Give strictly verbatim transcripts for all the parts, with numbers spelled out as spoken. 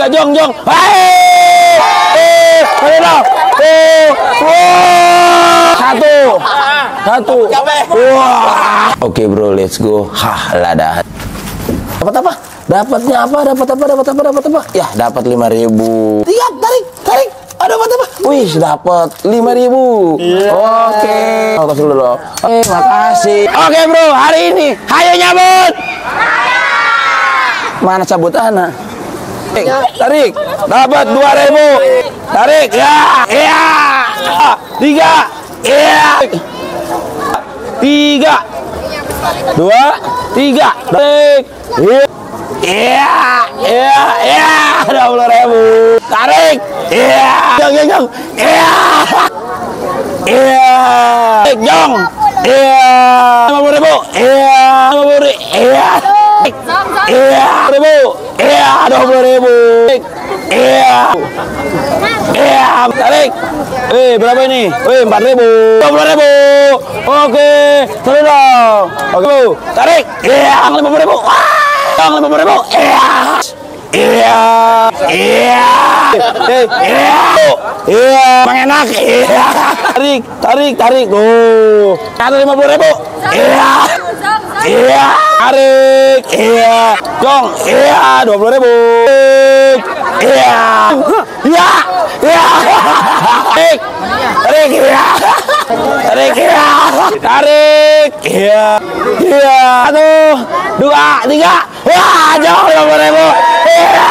tiga, jong, jong. Hei, eh, ayo eh, wow, satu, satu. Wah. Oke bro, let's go. Hah, lada. Dapat apa? Dapatnya apa? Dapat apa? Dapat apa? Dapat apa? Ya, dapat lima ribu. Tiga, tarik, tarik. Ada dapat apa? Wih, dapat lima ribu. Yeah. Oke. Oh, kasih dulu. Oke, makasih. Oke bro, hari ini hayo nyabut. Mana cabut anak? Tarik, dapat dua ribu. Tarik, ya, ya. Tiga, ya. Tiga, dua, tiga. Tarik. Iya, iya, iya, dua puluh ribu. Tarik, iya, jong, jong, jong, iya, iya, jong, iya, lima puluh ribu, iya, lima puluh ribu, iya, iya, ribu, iya, dua puluh ribu, iya, iya, tarik, eh berapa ini? Eh empat ribu, dua puluh ribu, oke, terus dong, oke bu, tarik, iya, lima puluh ribu, lima puluh ribu, iya, iya, iya, iya, iya, enak, iya, tarik, tarik, tarik, oh, ada lima puluh ribu, iya, iya, tarik, iya, jong, iya, dua puluh ribu, iya, iya, iya, tarik, tarik, iya, tarik, iya, tarik, iya, iya, satu, dua, tiga, wah, jauh lima puluh ribu, iya,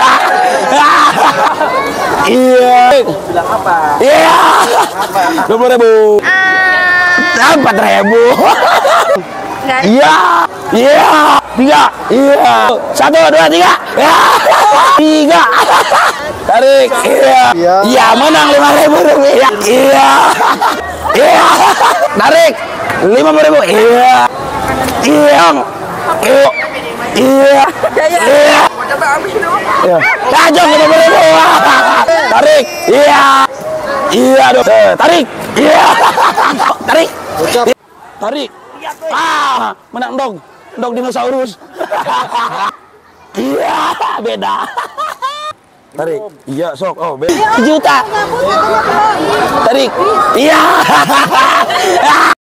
iya, bilang apa? iya, dua puluh ribu, empat ribu, iya, iya, tiga, iya, satu, dua, tiga, iya, tiga, tarik, iya, iya, menang lima ribu rupiah, iya, iya, tarik, lima puluh ribu, iya, iya, iya, iya, iya, iya, tajam lima puluh ribu, tarik, iya, iya, tarik, iya, tarik, tarik, ah, menang dong, dong dinosaurus, iya, beda, tarik, iya, sok, oh, beda, juta, tarik, iya.